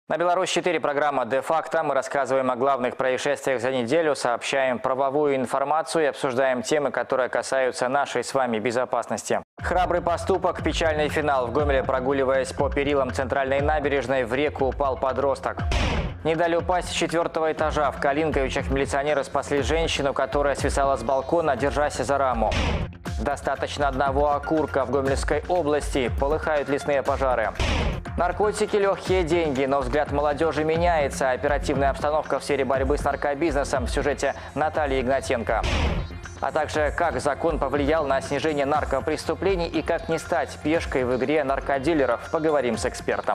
На Беларусь-4 программа «Де-факто». Мы рассказываем о главных происшествиях за неделю, сообщаем правовую информацию и обсуждаем темы, которые касаются нашей с вами безопасности. Храбрый поступок, печальный финал. В Гомеле, прогуливаясь по перилам центральной набережной, в реку упал подросток. Не дали упасть с 4-го этажа. В Калинковичах милиционеры спасли женщину, которая свисала с балкона, держась за раму. Достаточно одного окурка. В Гомельской области полыхают лесные пожары. Наркотики – легкие деньги, но взгляд молодежи меняется. Оперативная обстановка в сфере борьбы с наркобизнесом в сюжете Натальи Игнатенко. А также, как закон повлиял на снижение наркопреступлений и как не стать пешкой в игре наркодилеров. Поговорим с экспертом.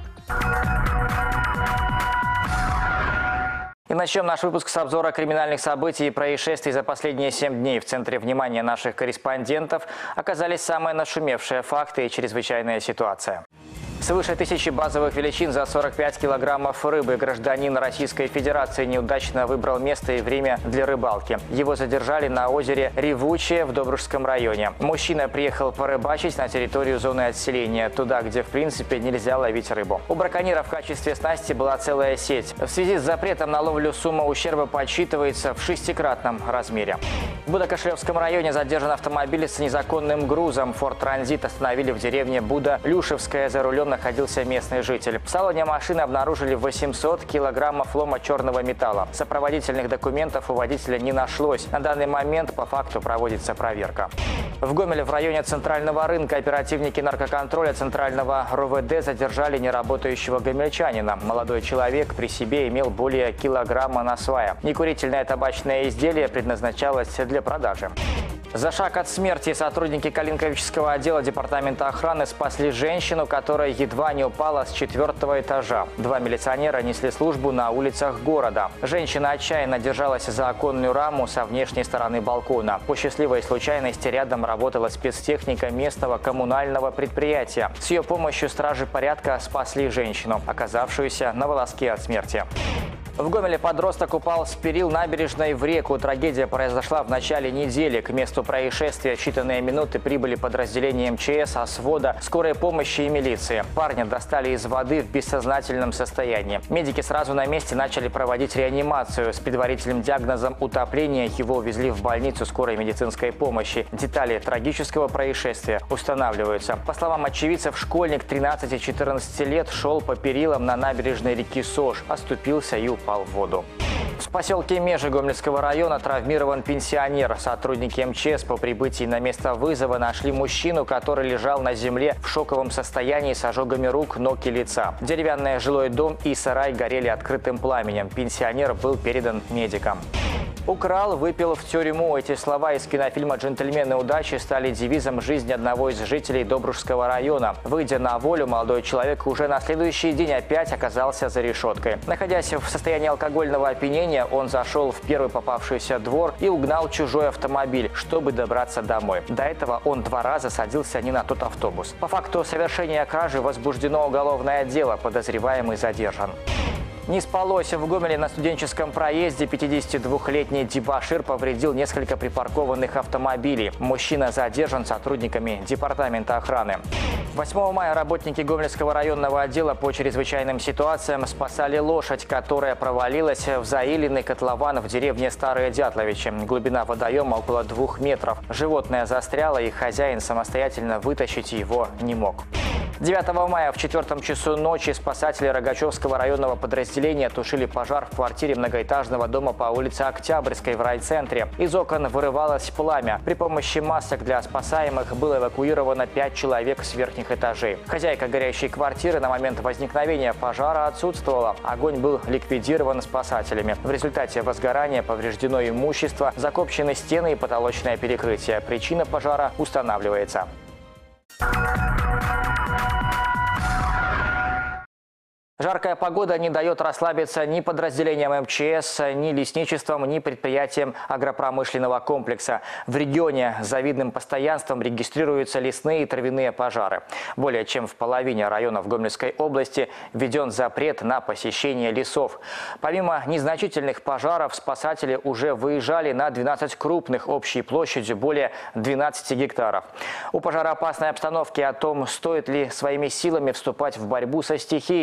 И начнем наш выпуск с обзора криминальных событий и происшествий за последние 7 дней. В центре внимания наших корреспондентов оказались самые нашумевшие факты и чрезвычайная ситуация. Свыше 1000 базовых величин за 45 килограммов рыбы. Гражданин Российской Федерации неудачно выбрал место и время для рыбалки. Его задержали на озере Ревучее в Добружском районе. Мужчина приехал порыбачить на территорию зоны отселения, туда, где в принципе нельзя ловить рыбу. У браконьера в качестве снасти была целая сеть. В связи с запретом на ловлю сумма ущерба подсчитывается в 6-кратном размере. В Будокошлевском районе задержан автомобиль с незаконным грузом. Форд Транзит остановили в деревне Буда-Люшевская. За рулем находился местный житель. В салоне машины обнаружили 800 килограммов лома черного металла. Сопроводительных документов у водителя не нашлось. На данный момент по факту проводится проверка. В Гомеле в районе Центрального рынка оперативники наркоконтроля Центрального РОВД задержали неработающего гомельчанина. Молодой человек при себе имел более килограмма насвая. Некурительное табачное изделие предназначалось для продажи. За шаг от смерти сотрудники Калинковического отдела департамента охраны спасли женщину, которая едва не упала с 4-го этажа. 2 милиционера несли службу на улицах города. Женщина отчаянно держалась за оконную раму со внешней стороны балкона. По счастливой случайности рядом работала спецтехника местного коммунального предприятия. С ее помощью стражи порядка спасли женщину, оказавшуюся на волоске от смерти. В Гомеле подросток упал с перил набережной в реку. Трагедия произошла в начале недели. К месту происшествия в считанные минуты прибыли подразделения МЧС, ОСВОДа, скорой помощи и милиции. Парня достали из воды в бессознательном состоянии. Медики сразу на месте начали проводить реанимацию. С предварительным диагнозом утопления его увезли в больницу скорой медицинской помощи. Детали трагического происшествия устанавливаются. По словам очевидцев, школьник 13-14 лет шел по перилам на набережной реки Сож, оступился и упал в воду. В поселке Межи Гомельского района травмирован пенсионер. Сотрудники МЧС по прибытии на место вызова нашли мужчину, который лежал на земле в шоковом состоянии с ожогами рук, ног и лица. Деревянный жилой дом и сарай горели открытым пламенем. Пенсионер был передан медикам. «Украл, выпил в тюрьму». Эти слова из кинофильма «Джентльмены удачи» стали девизом жизни одного из жителей Добружского района. Выйдя на волю, молодой человек уже на следующий день опять оказался за решеткой. Находясь в состоянии алкогольного опьянения, он зашел в первый попавшийся двор и угнал чужой автомобиль, чтобы добраться домой. До этого он 2 раза садился не на тот автобус. По факту совершения кражи возбуждено уголовное дело, подозреваемый задержан. Не спалось. В Гомеле на Студенческом проезде 52-летний дебошир повредил несколько припаркованных автомобилей. Мужчина задержан сотрудниками департамента охраны. 8 мая работники Гомельского районного отдела по чрезвычайным ситуациям спасали лошадь, которая провалилась в заиленный котлован в деревне Старые Дятловичи. Глубина водоема около 2 метров. Животное застряло, и хозяин самостоятельно вытащить его не мог. 9 мая в 4 часу ночи спасатели Рогачевского районного подразделения тушили пожар в квартире многоэтажного дома по улице Октябрьской в райцентре. Из окон вырывалось пламя. При помощи масок для спасаемых было эвакуировано 5 человек с верхних этажей. Хозяйка горящей квартиры на момент возникновения пожара отсутствовала. Огонь был ликвидирован спасателями. В результате возгорания повреждено имущество, закопчены стены и потолочное перекрытие. Причина пожара устанавливается. Жаркая погода не дает расслабиться ни подразделениям МЧС, ни лесничествам, ни предприятиям агропромышленного комплекса. В регионе с завидным постоянством регистрируются лесные и травяные пожары. Более чем в половине районов Гомельской области введен запрет на посещение лесов. Помимо незначительных пожаров, спасатели уже выезжали на 12 крупных общей площадью более 12 гектаров. У пожароопасной обстановки о том, стоит ли своими силами вступать в борьбу со стихией,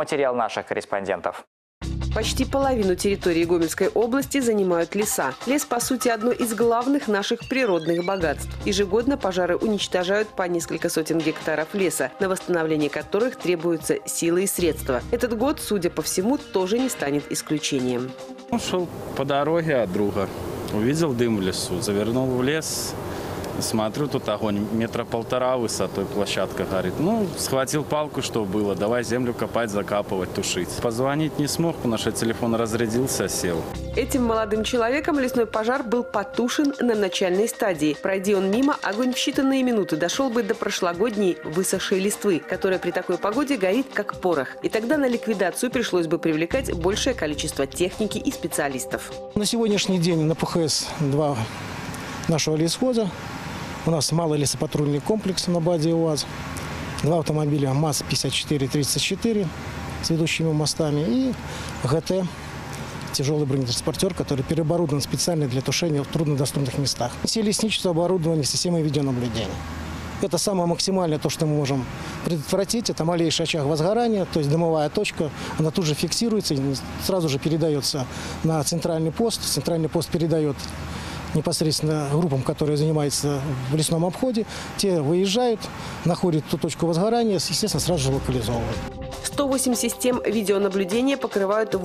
Материал наших корреспондентов. Почти половину территории Гомельской области занимают леса. Лес, по сути, одно из главных наших природных богатств. Ежегодно пожары уничтожают по несколько сотен гектаров леса, на восстановление которых требуются силы и средства. Этот год, судя по всему, тоже не станет исключением. Шел по дороге от друга, увидел дым в лесу, завернул в лес. Смотрю, тут огонь 1,5 метра высотой, площадка горит. Ну, схватил палку, что было, давай землю копать, закапывать, тушить. Позвонить не смог, потому что телефон разрядился, сел. Этим молодым человеком лесной пожар был потушен на начальной стадии. Пройди он мимо, огонь в считанные минуты дошел бы до прошлогодней высохшей листвы, которая при такой погоде горит как порох. И тогда на ликвидацию пришлось бы привлекать большее количество техники и специалистов. На сегодняшний день на ПХС-2 нашего лесхоза у нас малый лесопатрульный комплекс на базе УАЗ, 2 автомобиля МАЗ-54-34 с ведущими мостами и ГТ, тяжелый бронетранспортер, который переоборудован специально для тушения в труднодоступных местах. Все лесничества оборудованы системой видеонаблюдения. Это самое максимальное то, что мы можем предотвратить. Это малейший очаг возгорания, то есть дымовая точка. Она тут же фиксируется и сразу же передается на центральный пост. Центральный пост передает непосредственно группам, которые занимаются в лесном обходе. Те выезжают, находят ту точку возгорания, естественно, сразу же локализовывают. 108 систем видеонаблюдения покрывают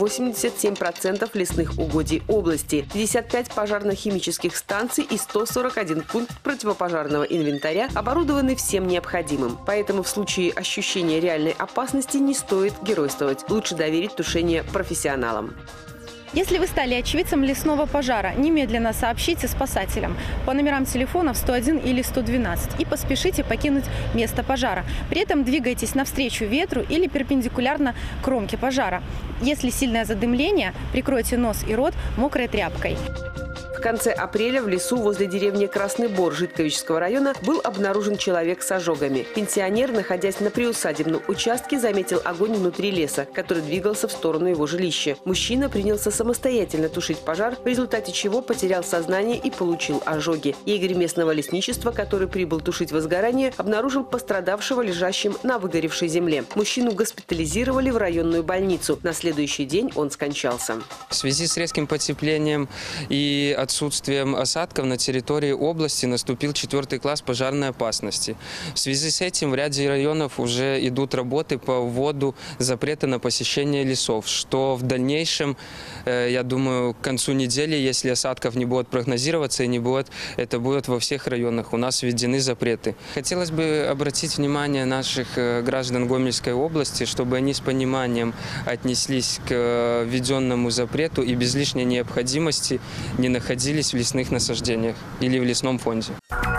87% лесных угодий области, 55 пожарно-химических станций и 141 пункт противопожарного инвентаря оборудованы всем необходимым. Поэтому в случае ощущения реальной опасности не стоит геройствовать. Лучше доверить тушение профессионалам. Если вы стали очевидцем лесного пожара, немедленно сообщите спасателям по номерам телефонов 101 или 112 и поспешите покинуть место пожара. При этом двигайтесь навстречу ветру или перпендикулярно кромке пожара. Если сильное задымление, прикройте нос и рот мокрой тряпкой. В конце апреля в лесу возле деревни Красный Бор Житковичского района был обнаружен человек с ожогами. Пенсионер, находясь на приусадебном участке, заметил огонь внутри леса, который двигался в сторону его жилища. Мужчина принялся самостоятельно тушить пожар, в результате чего потерял сознание и получил ожоги. Егерь местного лесничества, который прибыл тушить возгорание, обнаружил пострадавшего лежащим на выгоревшей земле. Мужчину госпитализировали в районную больницу. На следующий день он скончался. В связи с резким потеплением и отсутствием осадков на территории области наступил 4 класс пожарной опасности. В связи с этим в ряде районов уже идут работы по вводу запрета на посещение лесов, что в дальнейшем, я думаю, к концу недели, если осадков не будет прогнозироваться и не будет, это будет во всех районах. У нас введены запреты. Хотелось бы обратить внимание наших граждан Гомельской области, чтобы они с пониманием отнеслись к введенному запрету и без лишней необходимости не находились в лесных насаждениях или в лесном фонде.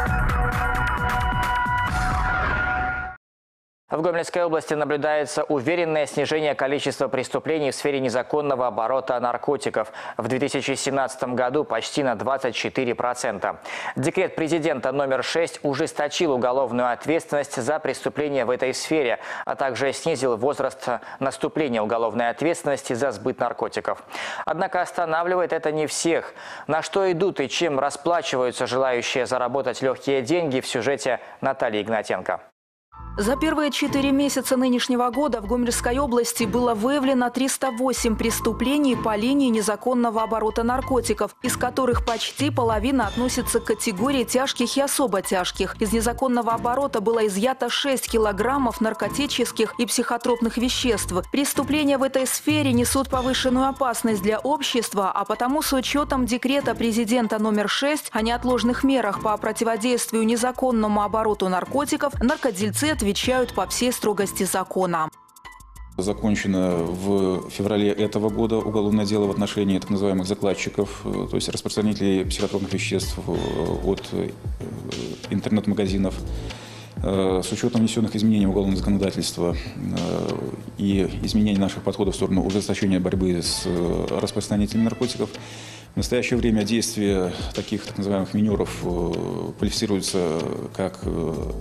В Гомельской области наблюдается уверенное снижение количества преступлений в сфере незаконного оборота наркотиков. В 2017 году почти на 24%. Декрет президента номер 6 ужесточил уголовную ответственность за преступления в этой сфере, а также снизил возраст наступления уголовной ответственности за сбыт наркотиков. Однако останавливает это не всех. На что идут и чем расплачиваются желающие заработать легкие деньги, в сюжете Натальи Игнатенко. За первые 4 месяца нынешнего года в Гомельской области было выявлено 308 преступлений по линии незаконного оборота наркотиков, из которых почти половина относится к категории тяжких и особо тяжких. Из незаконного оборота было изъято 6 килограммов наркотических и психотропных веществ. Преступления в этой сфере несут повышенную опасность для общества, а потому с учетом декрета президента номер 6 о неотложных мерах по противодействию незаконному обороту наркотиков наркодельцы отвечают по всей строгости закона. Закончено в феврале этого года уголовное дело в отношении так называемых закладчиков, то есть распространителей психотропных веществ от интернет-магазинов. С учетом внесенных изменений в уголовное законодательство и изменений наших подходов в сторону ужесточения борьбы с распространителями наркотиков, в настоящее время действия таких так называемых минеров квалифицируются как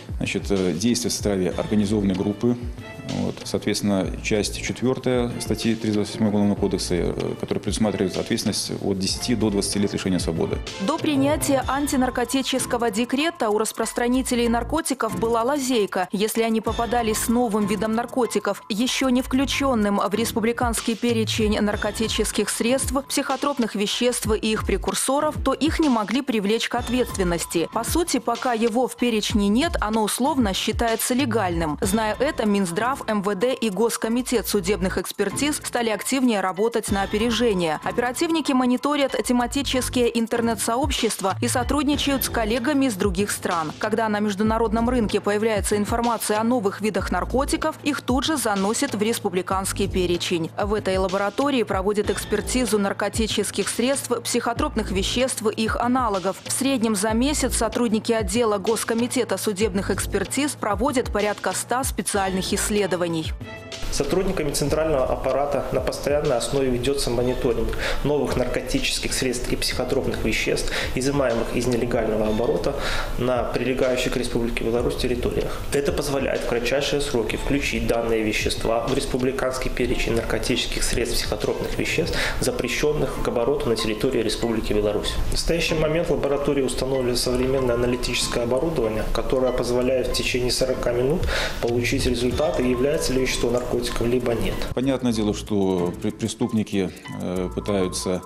Значит, действия в составе организованной группы. Вот. Соответственно, часть 4 статьи 328 Уголовного кодекса, которая предусматривает ответственность от 10 до 20 лет лишения свободы. До принятия антинаркотического декрета у распространителей наркотиков была лазейка. Если они попадались с новым видом наркотиков, еще не включенным в республиканский перечень наркотических средств, психотропных веществ и их прекурсоров, то их не могли привлечь к ответственности. По сути, пока его в перечне нет, оно условно считается легальным. Зная это, Минздрав, МВД и Госкомитет судебных экспертиз стали активнее работать на опережение. Оперативники мониторят тематические интернет-сообщества и сотрудничают с коллегами из других стран. Когда на международном рынке появляется информация о новых видах наркотиков, их тут же заносят в республиканский перечень. В этой лаборатории проводят экспертизу наркотических средств, психотропных веществ и их аналогов. В среднем за месяц сотрудники отдела Госкомитета судебных экспертиз проводят порядка 100 специальных исследований. Сотрудниками центрального аппарата на постоянной основе ведется мониторинг новых наркотических средств и психотропных веществ, изымаемых из нелегального оборота на прилегающих к Республике Беларусь территориях. Это позволяет в кратчайшие сроки включить данные вещества в республиканский перечень наркотических средств, психотропных веществ, запрещенных к обороту на территории Республики Беларусь. В настоящий момент в лаборатории установлено современное аналитическое оборудование, которое позволяет в течение 40 минут получить результаты, является ли вещество наркотиком, либо нет. Понятное дело, что преступники пытаются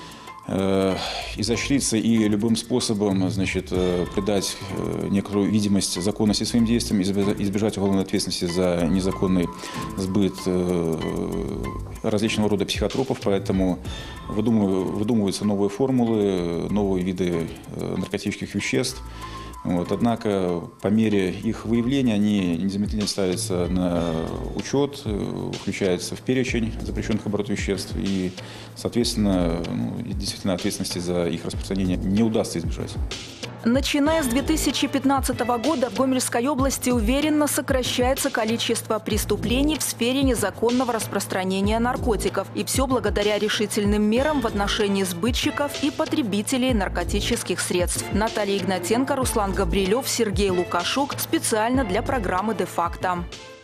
изощриться и любым способом, значит, придать некоторую видимость законности своим действиям, избежать уголовной ответственности за незаконный сбыт различного рода психотропов. Поэтому выдумываются новые формулы, новые виды наркотических веществ. Вот. Однако по мере их выявления они незамедлительно ставятся на учет, включаются в перечень запрещенных оборотов веществ и, соответственно, действительно ответственности за их распространение не удастся избежать. Начиная с 2015 года в Гомельской области уверенно сокращается количество преступлений в сфере незаконного распространения наркотиков. И все благодаря решительным мерам в отношении сбытчиков и потребителей наркотических средств. Наталья Игнатенко, Руслан Габрилев, Сергей Лукашук. Специально для программы «Де-факто».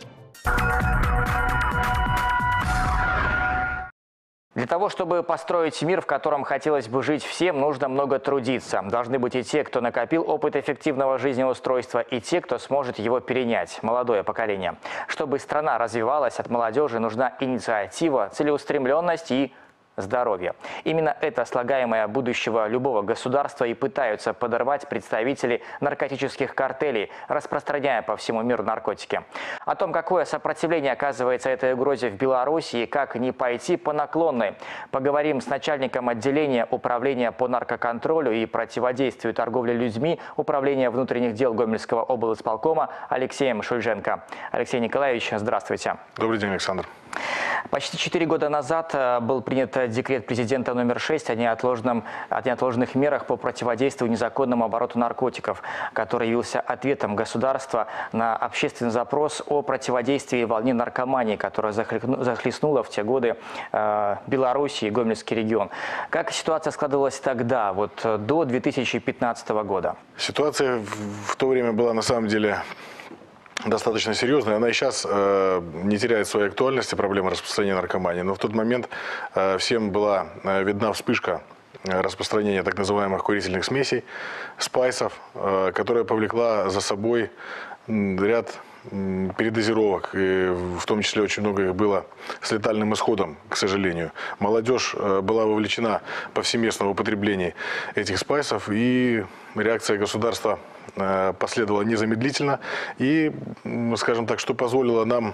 Для того, чтобы построить мир, в котором хотелось бы жить всем, нужно много трудиться. Должны быть и те, кто накопил опыт эффективного жизнеустройства, и те, кто сможет его перенять. Молодое поколение. Чтобы страна развивалась, от молодежи нужна инициатива, целеустремленность и здоровье. Именно это слагаемое будущего любого государства и пытаются подорвать представители наркотических картелей, распространяя по всему миру наркотики. О том, какое сопротивление оказывается этой угрозе в Беларуси и как не пойти по наклонной, поговорим с начальником отделения Управления по наркоконтролю и противодействию торговле людьми Управления внутренних дел Гомельского облисполкома Алексеем Шульженко. Алексей Николаевич, здравствуйте. Добрый день, Александр. Почти 4 года назад был принят декрет президента номер 6 о неотложных мерах по противодействию незаконному обороту наркотиков, который явился ответом государства на общественный запрос о противодействии волне наркомании, которая захлестнула в те годы Беларусь и Гомельский регион. Как ситуация складывалась тогда, до 2015 года? Ситуация в то время была на самом деле достаточно серьезная. Она и сейчас не теряет своей актуальности, проблема распространения наркомании. Но в тот момент всем была видна вспышка распространения так называемых курительных смесей, спайсов, которая повлекла за собой ряд передозировок, и в том числе очень много их было с летальным исходом, к сожалению. Молодежь была вовлечена повсеместно в употребление этих спайсов, и реакция государства последовала незамедлительно, и, скажем так, что позволило нам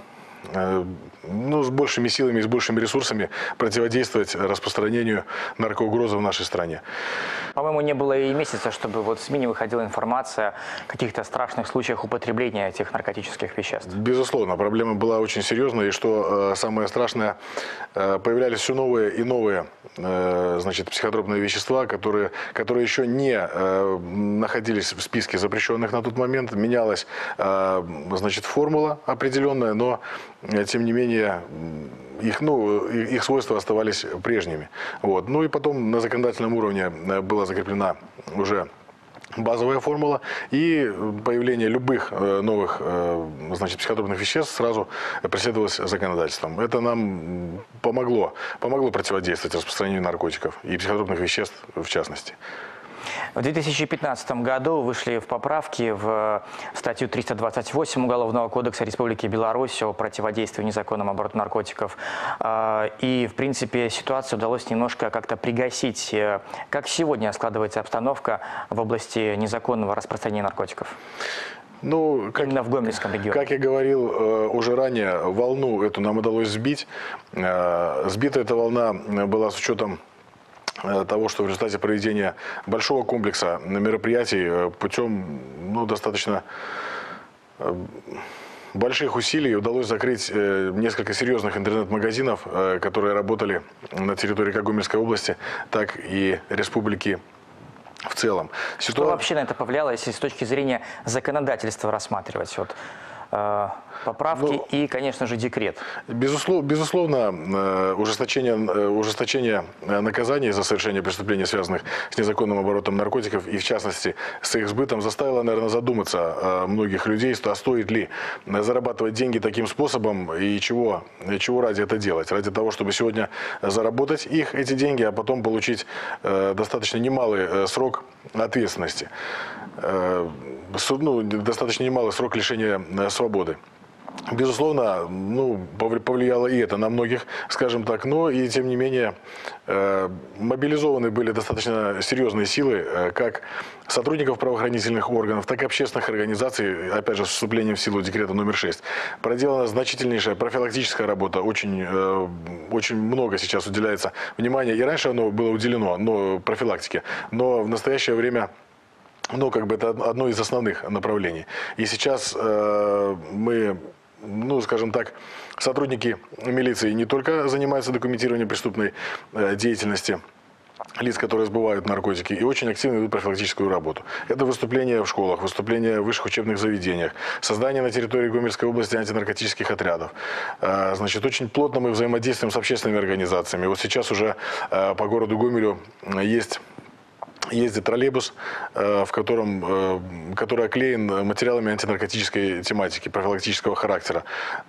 с большими силами и с большими ресурсами противодействовать распространению наркоугрозы в нашей стране. По-моему, не было и месяца, чтобы в СМИ не выходила информация о каких-то страшных случаях употребления этих наркотических веществ. Безусловно, проблема была очень серьезная, и что самое страшное, появлялись все новые и новые психотропные вещества, которые еще не находились в списке запрещенных на тот момент. Менялась формула определенная, но тем не менее их свойства оставались прежними. Ну и потом на законодательном уровне была закреплена уже базовая формула, и появление любых новых, значит, психотропных веществ сразу преследовалось законодательством. Это нам помогло противодействовать распространению наркотиков и психотропных веществ в частности. В 2015 году вышли в поправки в статью 328 Уголовного кодекса Республики Беларусь о противодействии незаконному обороту наркотиков. И, в принципе, ситуацию удалось немножко как-то пригасить. Как сегодня складывается обстановка в области незаконного распространения наркотиков? Ну, именно в Гомельском регионе. Как я говорил уже ранее, волну эту нам удалось сбить. Сбита эта волна была с учетом того, что в результате проведения большого комплекса мероприятий путем достаточно больших усилий удалось закрыть несколько серьезных интернет-магазинов, которые работали на территории как Гомельской области, так и республики в целом. Что вообще на это повлияло, если с точки зрения законодательства рассматривать? Вот, поправки и, конечно же, декрет. Безусловно, ужесточение наказаний за совершение преступлений, связанных с незаконным оборотом наркотиков и, в частности, с их сбытом, заставило, наверное, задуматься многих людей, а стоит ли зарабатывать деньги таким способом и чего ради это делать. Ради того, чтобы сегодня заработать эти деньги, а потом получить достаточно немалый срок ответственности. Достаточно немалый срок лишения свободы. Безусловно, повлияло и это на многих, скажем так, но и тем не менее мобилизованы были достаточно серьезные силы, как сотрудников правоохранительных органов, так и общественных организаций, опять же, с вступлением в силу декрета номер 6. Проделана значительнейшая профилактическая работа, очень много сейчас уделяется внимания, и раньше оно было уделено профилактике, но в настоящее время это одно из основных направлений. И сейчас мы, скажем так, сотрудники милиции не только занимаются документированием преступной деятельности лиц, которые сбывают наркотики, и очень активно ведут профилактическую работу. Это выступления в школах, выступления в высших учебных заведениях, создание на территории Гомельской области антинаркотических отрядов. Значит, очень плотно мы взаимодействуем с общественными организациями. Вот сейчас уже по городу Гомелю ездит троллейбус, который оклеен материалами антинаркотической тематики, профилактического характера.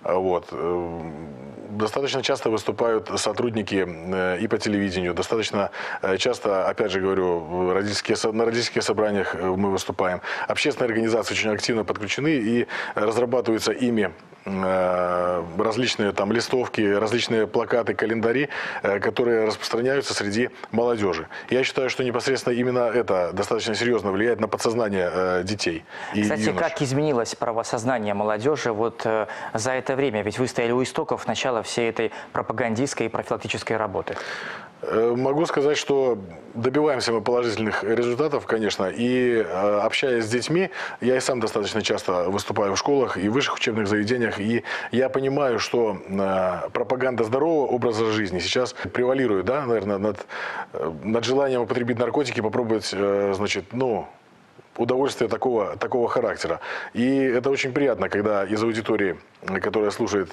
Достаточно часто выступают сотрудники и по телевидению. Достаточно часто, опять же говорю, на родительских собраниях мы выступаем. Общественные организации очень активно подключены и разрабатываются ими различные листовки, различные плакаты, календари, которые распространяются среди молодежи. Я считаю, что непосредственно именно это достаточно серьезно влияет на подсознание детей и Кстати, юношей. как изменилось правосознание молодежи за это время? Ведь вы стояли у истоков начала всей этой пропагандистской и профилактической работы. Могу сказать, что добиваемся мы положительных результатов, конечно, и общаясь с детьми, я и сам достаточно часто выступаю в школах и в высших учебных заведениях, и я понимаю, что пропаганда здорового образа жизни сейчас превалирует, наверное, над желанием употребить наркотики, попробовать, удовольствие такого характера. И это очень приятно, когда из аудитории, которая слушает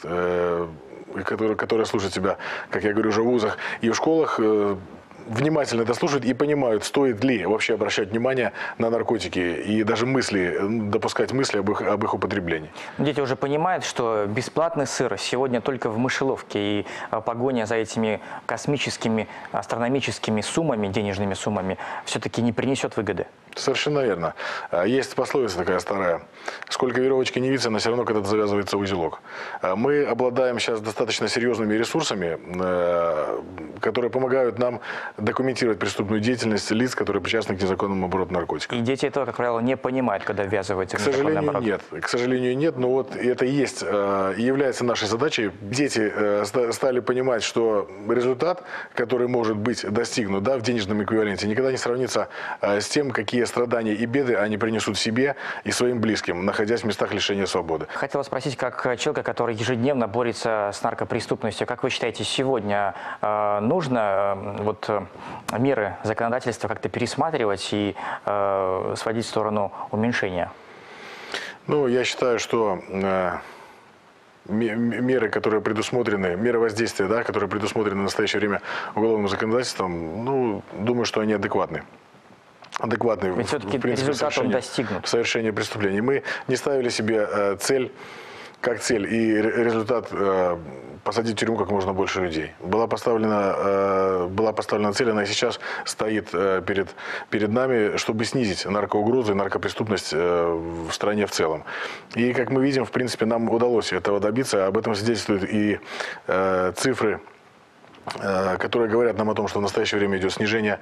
тебя, как я говорю, уже в вузах и в школах, внимательно это слушают и понимают, стоит ли вообще обращать внимание на наркотики и даже допускать мысли об их употреблении. Дети уже понимают, что бесплатный сыр сегодня только в мышеловке, и погоня за этими космическими, астрономическими суммами, денежными суммами, все-таки не принесет выгоды. Совершенно верно. Есть пословица такая старая. Сколько веревочки не виться, но все равно когда-то завязывается узелок. Мы обладаем сейчас достаточно серьезными ресурсами, которые помогают нам документировать преступную деятельность лиц, которые причастны к незаконному обороту наркотиков. И дети этого, как правило, не понимают, когда ввязываются в незаконный оборот. К сожалению, нет. Но это и есть, и является нашей задачей. Дети стали понимать, что результат, который может быть достигнут в денежном эквиваленте, никогда не сравнится с тем, какие страдания и беды они принесут себе и своим близким, находясь в местах лишения свободы. Хотела спросить, как человека, который ежедневно борется с наркопреступностью, как вы считаете, сегодня нужно меры законодательства как-то пересматривать и сводить в сторону уменьшения? Я считаю, что меры, которые предусмотрены, меры воздействия, которые предусмотрены в настоящее время уголовным законодательством, думаю, что они адекватны. адекватный Ведь все-таки в принципе, результат он достигнут. совершения преступлений. Мы не ставили себе цель и результат посадить в тюрьму как можно больше людей. Была поставлена цель, она и сейчас стоит перед нами, чтобы снизить наркоугрозу и наркопреступность в стране в целом. И, как мы видим, в принципе, нам удалось этого добиться. Об этом свидетельствуют и цифры, которые говорят нам о том, что в настоящее время идет снижение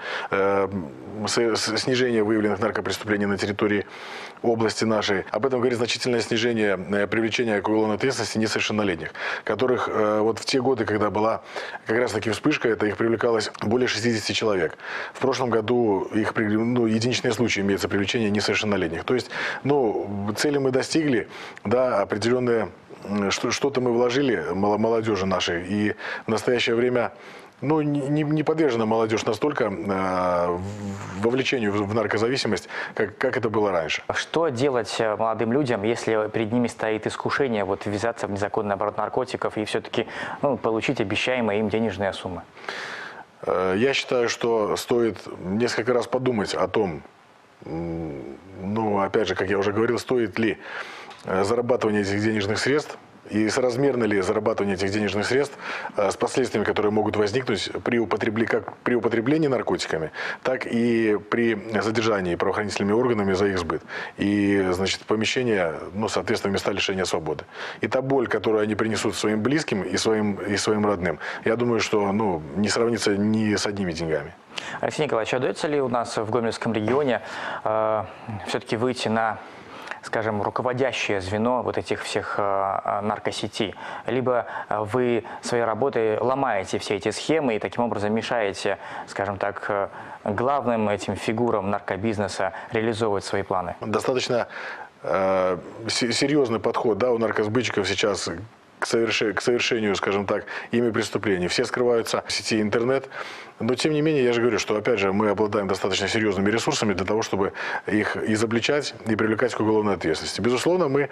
выявленных наркопреступлений на территории области нашей. Об этом говорит значительное снижение привлечения к уголовной ответственности несовершеннолетних, которых вот в те годы, когда была как раз таки вспышка, их привлекалось более 60 человек. В прошлом году единичные случаи имеется привлечение несовершеннолетних. То есть, цели мы достигли, да, определенные что-то мы вложили молодежи нашей, и в настоящее время не подвержена молодежь настолько вовлечению в наркозависимость, как это было раньше. Что делать молодым людям, если перед ними стоит искушение ввязаться в незаконный оборот наркотиков и все-таки получить обещаемые им денежные суммы? Я считаю, что стоит несколько раз подумать о том, опять же, как я уже говорил, стоит ли зарабатывание этих денежных средств и соразмерно ли зарабатывание этих денежных средств с последствиями, которые могут возникнуть как при употреблении наркотиками, так и при задержании правоохранительными органами за их сбыт. И, помещение, соответственно, места лишения свободы. И та боль, которую они принесут своим близким и своим родным, я думаю, что не сравнится ни с одними деньгами. Алексей Николаевич, удается ли у нас в Гомельском регионе все-таки выйти на, скажем, руководящее звено этих всех наркосетей? Либо вы своей работой ломаете все эти схемы и таким образом мешаете, скажем так, главным этим фигурам наркобизнеса реализовывать свои планы? Достаточно серьезный подход, да, у наркосбытчиков сейчас к совершению, скажем так, ими преступлений. Все скрываются в сети интернет. Но, тем не менее, я же говорю, что, опять же, мы обладаем достаточно серьезными ресурсами для того, чтобы их изобличать и привлекать к уголовной ответственности. Безусловно, мы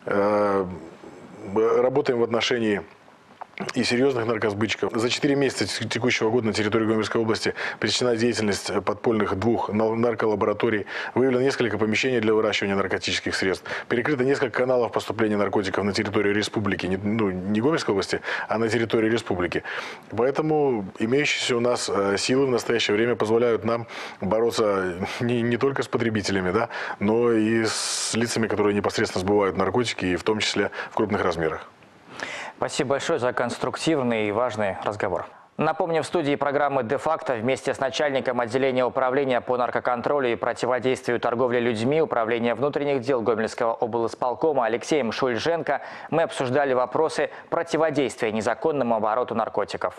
работаем в отношении и серьезных наркосбытчиков. За 4 месяца текущего года на территории Гомельской области пресечена деятельность подпольных 2 нарколабораторий, выявлено несколько помещений для выращивания наркотических средств, перекрыто несколько каналов поступления наркотиков на территорию республики, не Гомельской области, а на территории республики. Поэтому имеющиеся у нас силы в настоящее время позволяют нам бороться не только с потребителями, да, но и с лицами, которые непосредственно сбывают наркотики, и в том числе в крупных размерах. Спасибо большое за конструктивный и важный разговор. Напомню, в студии программы «Де-факто» вместе с начальником отделения управления по наркоконтролю и противодействию торговле людьми Управления внутренних дел Гомельского облисполкома Алексеем Шульженко мы обсуждали вопросы противодействия незаконному обороту наркотиков.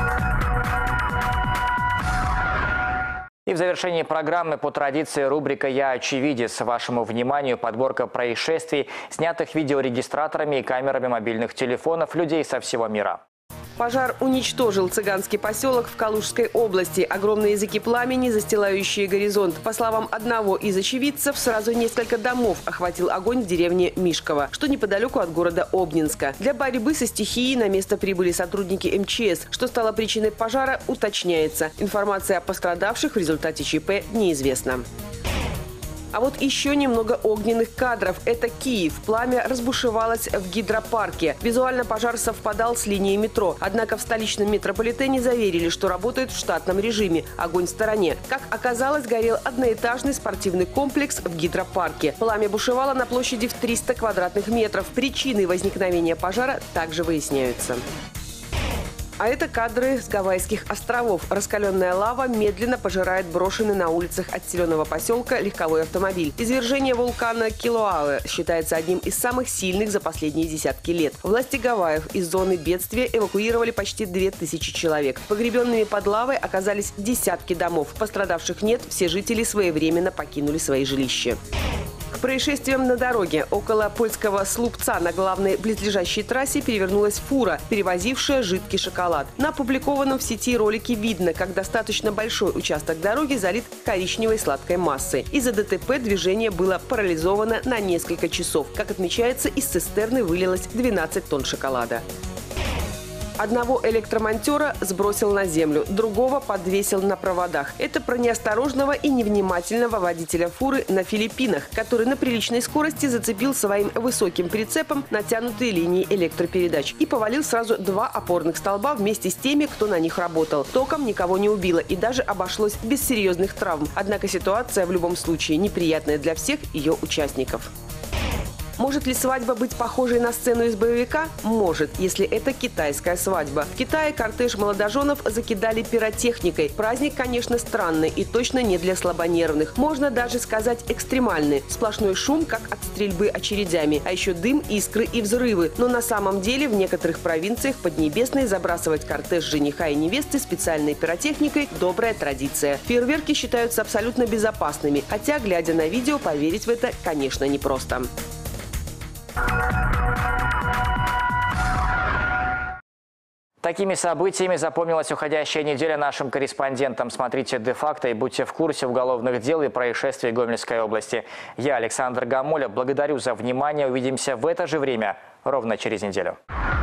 И в завершении программы по традиции рубрика «Я очевидец». Вашему вниманию подборка происшествий, снятых видеорегистраторами и камерами мобильных телефонов людей со всего мира. Пожар уничтожил цыганский поселок в Калужской области. Огромные языки пламени, застилающие горизонт. По словам одного из очевидцев, сразу несколько домов охватил огонь в деревне Мишково, что неподалеку от города Обнинска. Для борьбы со стихией на место прибыли сотрудники МЧС. Что стало причиной пожара, уточняется. Информация о пострадавших в результате ЧП неизвестна. А вот еще немного огненных кадров. Это Киев. Пламя разбушевалось в гидропарке. Визуально пожар совпадал с линией метро. Однако в столичном метрополитене заверили, что работают в штатном режиме. Огонь в стороне. Как оказалось, горел одноэтажный спортивный комплекс в гидропарке. Пламя бушевало на площади в 300 квадратных метров. Причины возникновения пожара также выясняются. А это кадры с Гавайских островов. Раскаленная лава медленно пожирает брошенный на улицах отселенного поселка легковой автомобиль. Извержение вулкана Килауэ считается одним из самых сильных за последние десятки лет. Власти Гавайев из зоны бедствия эвакуировали почти 2000 человек. Погребенными под лавой оказались десятки домов. Пострадавших нет, все жители своевременно покинули свои жилища. К происшествиям на дороге. Около польского Слупца на главной близлежащей трассе перевернулась фура, перевозившая жидкий шоколад. На опубликованном в сети ролике видно, как достаточно большой участок дороги залит коричневой сладкой массой. Из-за ДТП движение было парализовано на несколько часов. Как отмечается, из цистерны вылилось 12 тонн шоколада. Одного электромонтера сбросил на землю, другого подвесил на проводах. Это про неосторожного и невнимательного водителя фуры на Филиппинах, который на приличной скорости зацепил своим высоким прицепом натянутые линии электропередач и повалил сразу 2 опорных столба вместе с теми, кто на них работал. Током никого не убило и даже обошлось без серьезных травм. Однако ситуация в любом случае неприятная для всех ее участников. Может ли свадьба быть похожей на сцену из боевика? Может, если это китайская свадьба. В Китае кортеж молодоженов закидали пиротехникой. Праздник, конечно, странный и точно не для слабонервных. Можно даже сказать экстремальный. Сплошной шум, как от стрельбы очередями. А еще дым, искры и взрывы. Но на самом деле в некоторых провинциях Поднебесной забрасывать кортеж жениха и невесты специальной пиротехникой – добрая традиция. Фейерверки считаются абсолютно безопасными. Хотя, глядя на видео, поверить в это, конечно, непросто. Такими событиями запомнилась уходящая неделя нашим корреспондентам. Смотрите де-факто и будьте в курсе уголовных дел и происшествий Гомельской области. Я, Александр Гамоля, благодарю за внимание. Увидимся в это же время ровно через неделю.